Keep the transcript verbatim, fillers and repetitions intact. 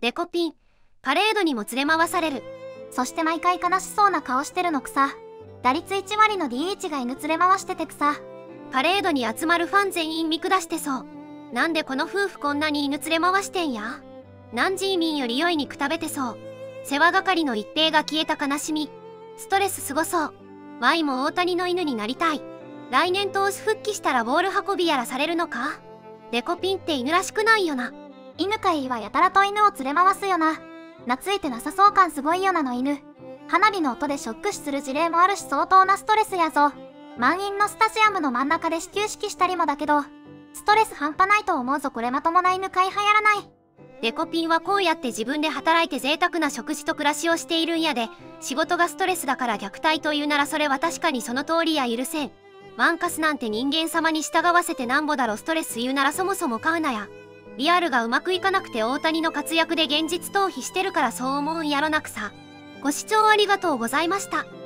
デコピン、パレードにも連れ回される。 そして毎回悲しそうな顔してるのくさ。打率いち割の ディーエイチ が犬連れ回しててくさ。 パレードに集まるファン全員見下してそう。なんでこの夫婦こんなに犬連れ回してんや。何人民より良いにくたべてそう。世話係の一平が消えた悲しみ。ストレスすごそう。ワイも大谷の犬になりたい。来年投手復帰したらボール運びやらされるのか。デコピンって犬らしくないよな。 犬飼はやたらと犬を連れ回すよな。懐いてなさそう感すごいよなの犬。花火の音でショック死する事例もあるし相当なストレスやぞ。満員のスタジアムの真ん中で始球式したりもだけど、ストレス半端ないと思うぞ。これまともな犬飼い流行らない。 デコピンはこうやって自分で働いて贅沢な食事と暮らしをしているんやで。仕事がストレスだから虐待というならそれは確かにその通りや許せん。ワンカスなんて人間様に従わせてなんぼだろ。ストレス言うならそもそも買うなや。リアルがうまくいかなくて大谷の活躍で現実逃避してるからそう思うんやろなくさ。ご視聴ありがとうございました。